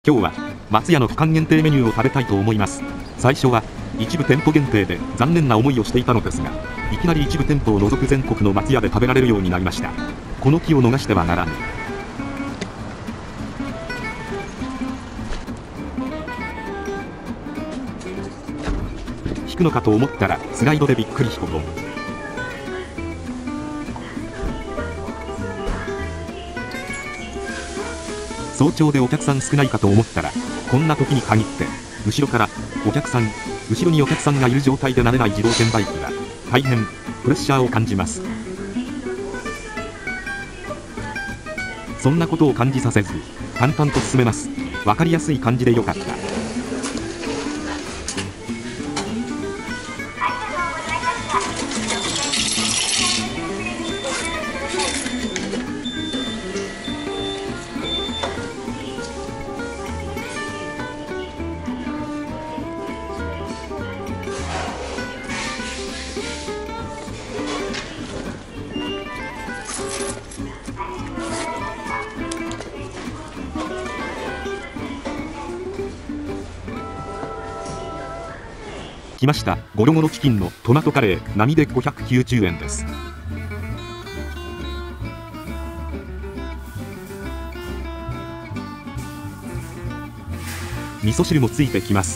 今日は松屋の期間限定メニューを食べたいと思います。最初は一部店舗限定で残念な思いをしていたのですが、いきなり一部店舗を除く全国の松屋で食べられるようになりました。この機を逃してはならぬ。引くのかと思ったらスライドでびっくりひこぼ。早朝でお客さん少ないかと思ったら、こんな時に限って後ろから後ろにお客さんがいる状態で慣れない自動券売機は大変プレッシャーを感じます。そんなことを感じさせず淡々と進めます。分かりやすい感じでよかった。来ました。ゴロゴロチキンのトマトカレー並で590円です。味噌汁もついてきます。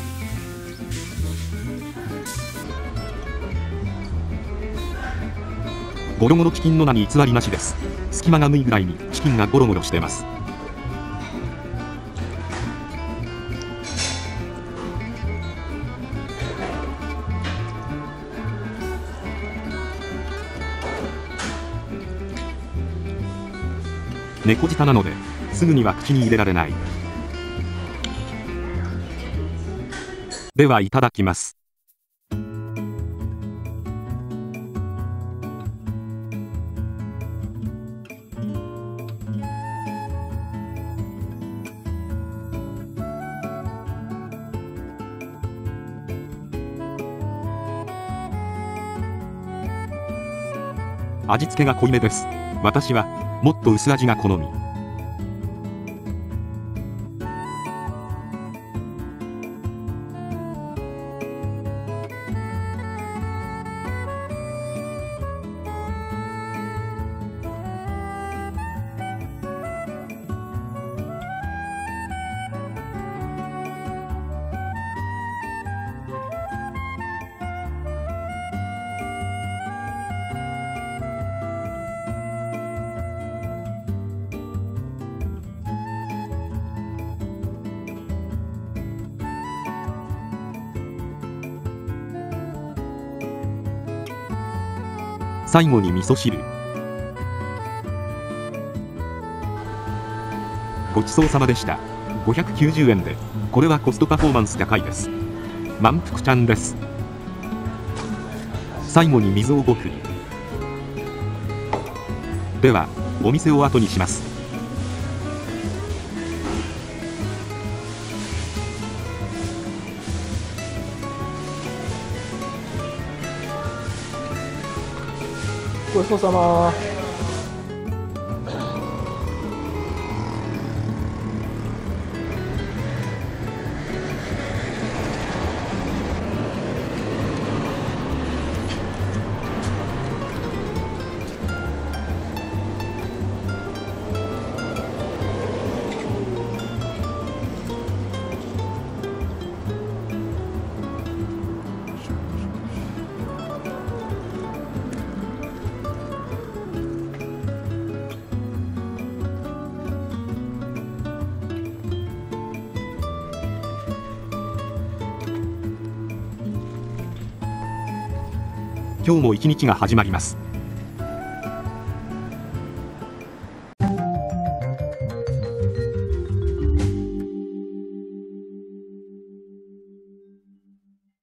ゴロゴロチキンの名に偽りなしです。隙間が無いぐらいにチキンがゴロゴロしてます。猫舌なのですぐには口に入れられない。ではいただきます。味付けが濃いめです。私はもっと薄味が好み。最後に味噌汁。ごちそうさまでした。590円でこれはコストパフォーマンス高いです。満腹ちゃんです。最後に水をごくり。ではお店を後にします。 ごちそうさま。 今日も一日が始まります。